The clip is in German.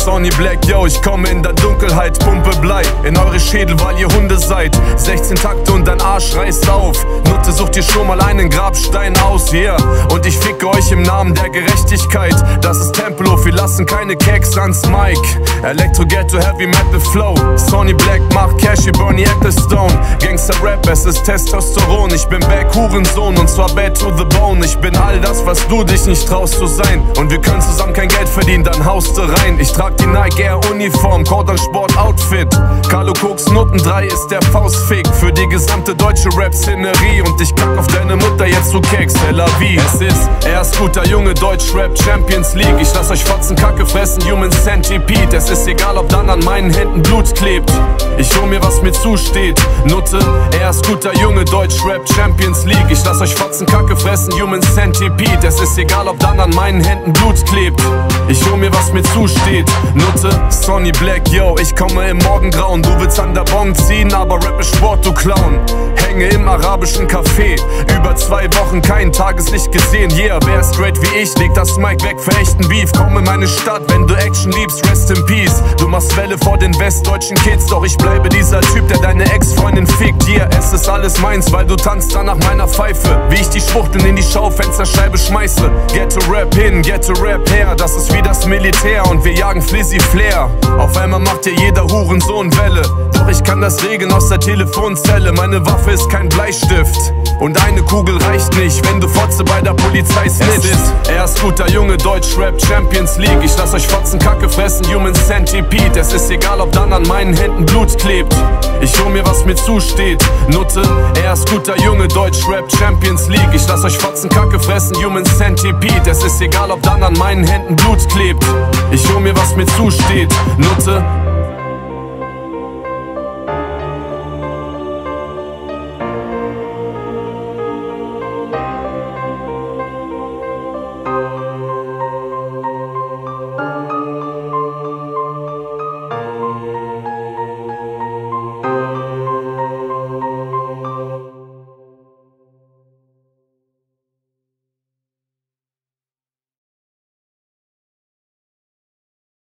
Sonny Black, yo, ich komme in der Dunkelheit, pumpe Blei in eure Schädel, weil ihr Hunde seid. 16 Takte und dein Arsch reißt auf. Nutte, sucht dir schon mal einen Grabstein aus, yeah. Und ich ficke euch im Namen der Gerechtigkeit. Das ist Tempelhof, wir lassen keine Keks ans Mic. Electro Ghetto, Heavy Metal Flow. Sonny Black macht Cashy, Bernie Ecclestone. Gangster Rap, es ist Testosteron. Ich bin back, Hurensohn, und zwar bad to the bone. Ich bin all das, was du dich nicht traust zu sein. Und wir können zusammen kein Geld verdienen, dann haust du rein. Ich trag die Nike Air Uniform, Cordon Sport Outfit. Carlo Koks Nutten 3 ist der Faustfick für die gesamte deutsche Rap-Szenerie. Und ich kack auf deine Mutter, jetzt du Keks, Tel Aviv. Es ist erst guter Junge, Deutsch-Rap Champions League. Ich lass euch Fotzen Kacke fressen, Human Centipede. Es ist egal, ob dann an meinen Händen Blut klebt. Ich hol mir, was mir zusteht. Nutte, er ist guter Junge, Deutsch-Rap Champions League. Ich lass euch Fotzen Kacke fressen, Human Centipede. Es ist egal, ob dann an meinen Händen Blut klebt. Ich hol mir, was mir zusteht. Nutte, Sonny Black, yo, ich komme im Morgengrauen. Du willst an der Bon ziehen, aber Rap ist Sport, du Clown. Hänge im arabischen Café, über 2 Wochen kein Tageslicht gesehen. Yeah, wer straight wie ich, leg das Mic weg für echten Beef. Komm in meine Stadt, wenn du Action liebst, rest in peace. Du machst Welle vor den westdeutschen Kids, doch ich bleibe dieser Typ, der deine Ex-Freundin fickt. Yeah, es ist alles meins, weil du tanzt dann nach meiner Pfeife. Wie ich die Schwuchteln in die Schaufensterscheibe schmeiße. Ghetto-Rap hin, Ghetto-Rap her, das ist wie das Militär und wir jagen Flizzy Flair. Auf einmal macht hier jeder Hurensohn Welle. Doch ich kann das regeln aus der Telefonzelle. Meine Waffe ist kein Bleistift und eine Kugel reicht nicht, wenn du Fotze bei der Polizei snitcht. Er ist guter Junge, Deutsch-Rap Champions League. Ich lass euch Fotzen Kacke fressen, Human Centipede. Es ist egal, ob dann an meinen Händen Blut klebt. Ich hol mir, was mir zusteht. Nutte, er ist guter Junge, Deutsch-Rap Champions League. Ich lass euch Fotzen Kacke fressen, Human Centipede. Es ist egal, ob dann an meinen Händen Blut klebt. Ich hol mir, was mir zusteht. Nutte,